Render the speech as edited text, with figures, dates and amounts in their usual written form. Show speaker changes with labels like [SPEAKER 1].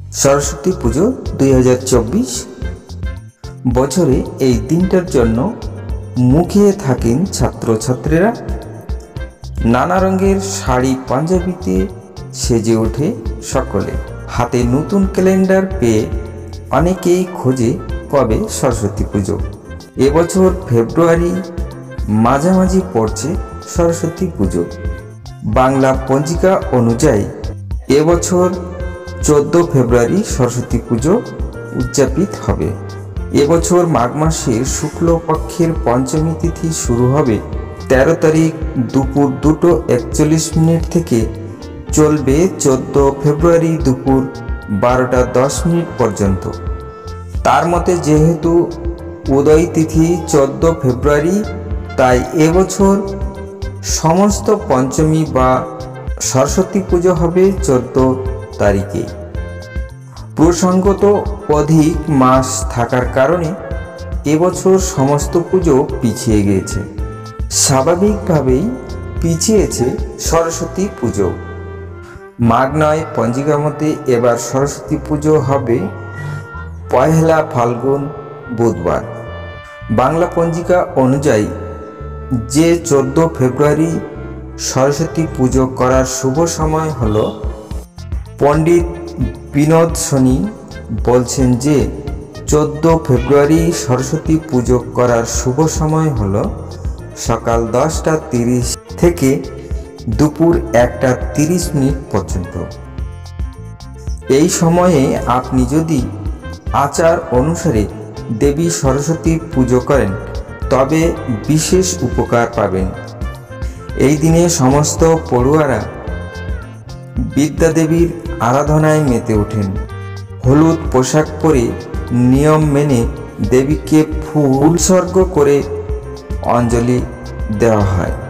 [SPEAKER 1] সরস্বতী পুজো 2024 বছরে এই দিনটার জন্য মুখিয়ে থাকেন ছাত্রছাত্রীরা। নানা রঙের শাড়ি পাঞ্জাবিতে সেজে ওঠে সকলে। হাতে নতুন ক্যালেন্ডার পেয়ে অনেকেই খোঁজে কবে সরস্বতী পুজো। এবছর ফেব্রুয়ারি মাঝামাঝি পড়ছে সরস্বতী পুজো। বাংলা পঞ্জিকা অনুযায়ী এবছর 14 ফেব্রুয়ারি সরস্বতী পুজো উদযাপিত হবে। এবছর মাঘ মাসের শুক্লপক্ষের পঞ্চমী তিথি শুরু হবে 13 তারিখ দুপুর 2:41 থেকে চলবে 14 ফেব্রুয়ারি দুপুর 12:10 পর্যন্ত। তার মতে যেহেতু উদয় তিথি 14 ফেব্রুয়ারি, তাই এবছর সমস্ত পঞ্চমী বা সরস্বতী পুজো হবে 14 তারিখে। প্রসঙ্গত অধিক মাস থাকার কারণে এবছর সমস্ত পুজো পিছিয়ে গিয়েছে। স্বাভাবিকভাবেই পিছিয়েছে সরস্বতী পুজো। মাঘ নয় পঞ্জিকা মতে এবার সরস্বতী পুজো হবে 1 ফাল্গুন বুধবার। বাংলা পঞ্জিকা অনুযায়ী যে 14 ফেব্রুয়ারি সরস্বতী পুজো করার শুভ সময় হলো, পণ্ডিত বিনোদ সোনি বলছেন যে 14 ফেব্রুয়ারি সরস্বতী পুজো করার শুভ সময় হলো সকাল 10:30 থেকে দুপুর 1:30 পর্যন্ত। এই সময়ে আপনি যদি আচার অনুসারে দেবী সরস্বতী পুজো করেন তবে বিশেষ উপকার পাবেন। এই দিনে সমস্ত পড়ুয়ারা বিদ্যাদেবীর আরাধনায় মেতে ওঠেন। হলুদ পোশাক পরে নিয়ম মেনে দেবীকে ফুল উৎসর্গ করে অঞ্জলি দেওয়া হয়।